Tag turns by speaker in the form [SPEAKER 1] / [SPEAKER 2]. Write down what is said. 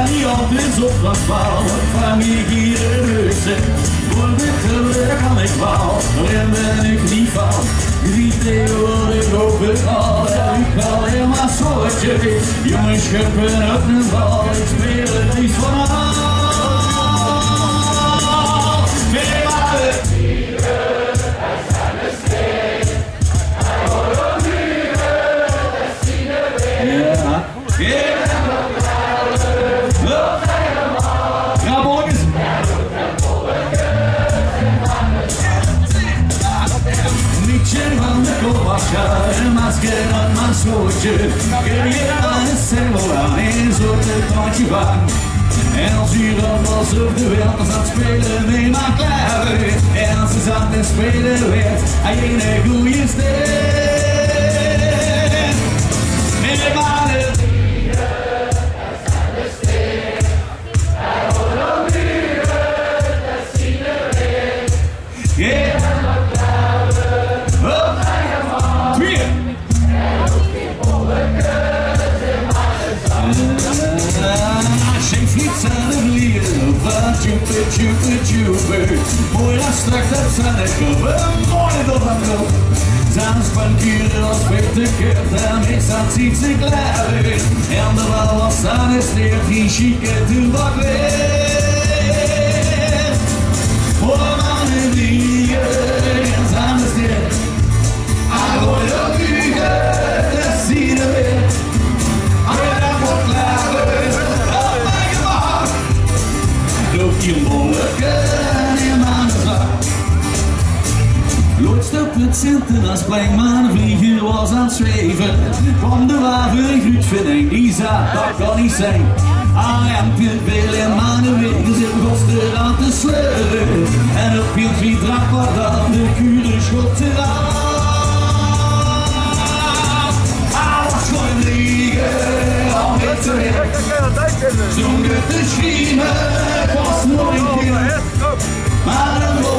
[SPEAKER 1] niet altijd op dat paal, vang ik hier een reuze. Voor bitter kan ik wel, en ben ik niet van. Die tegenwoordig overal, ik kan helemaal soortje. Jongens schuppen op een bal, ik speel het liefst van al. Een masker aan mijn soortje, carrière is helemaal aan een soort tandje van. En als u dan was op de wereld aan het spelen met mijn klaver. En als ze aan het spelen werd, hij een goede stem. En de mannen vliegen, er zijn de steen. Hij wordt op muren, dat zien we weer. Yeah. Tjupe, mooi dat straks dat zijn ik mooi dat aan de zijn spankuren als spectaculair, daarmee staat ziet ze klaar. En de bal was aan de steer, die chique toebak weer. Voor mannen die en zijn de steer, hij wordt op ugen, dat zie je weer. Hij dat wordt klaar, oh my god. Loop je op het Sinten als Blijkmanenvlieger was aan het zweven. Kwam de waven Gruutvinding, die zat, dat kan niet zijn. En veel en manenwegen zit kosten aan te sleuren. En op je drie draak wat dan de kure schot eraan. Hij was gewoon vliegen, al met te weg. Zonder te schiemen, was nooit keer. Maar een